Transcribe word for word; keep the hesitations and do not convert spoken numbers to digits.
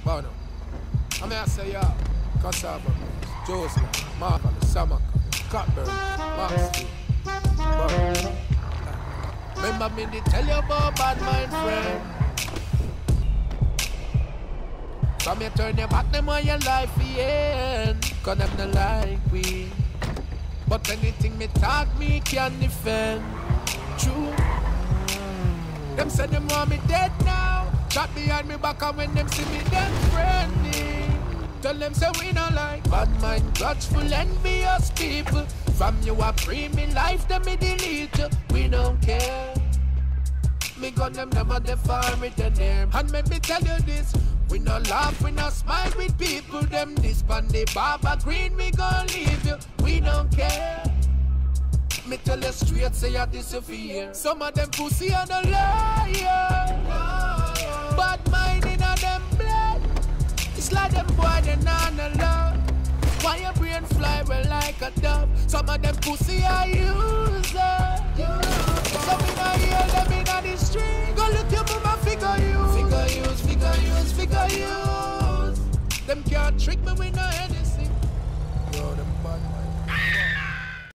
Bono. I mean I say yeah, Cassava, Joseland, Marvel, Samaka, Cockburn, Maxfield, Bono. Remember me to tell you about bad mind friend. From you turn your back them on your life end. Cause them not like we. But anything me talk me can defend. True. Them say them want me dead now. Chat behind me back and when them see me them friendly. Tell them say we not like bad mind, grudgeful, envious people. From you a free me life, them me delete you. We don't care. Me gun them never define with the name. And let me tell you this, we no laugh, we no smile with people. Them this pan the Baba Green, we gon' leave you. We don't care. Me tell you straight, say you disappear. Some of them pussy and a liar. Bad mind in a them blood. It's like them boy they not love. Why your brain fly well like a dove? Some of them pussy are user. Some in a hear them in a the street. Go look your mama figure use. Figure use, figure use, figure use. Them can't trick me with no head.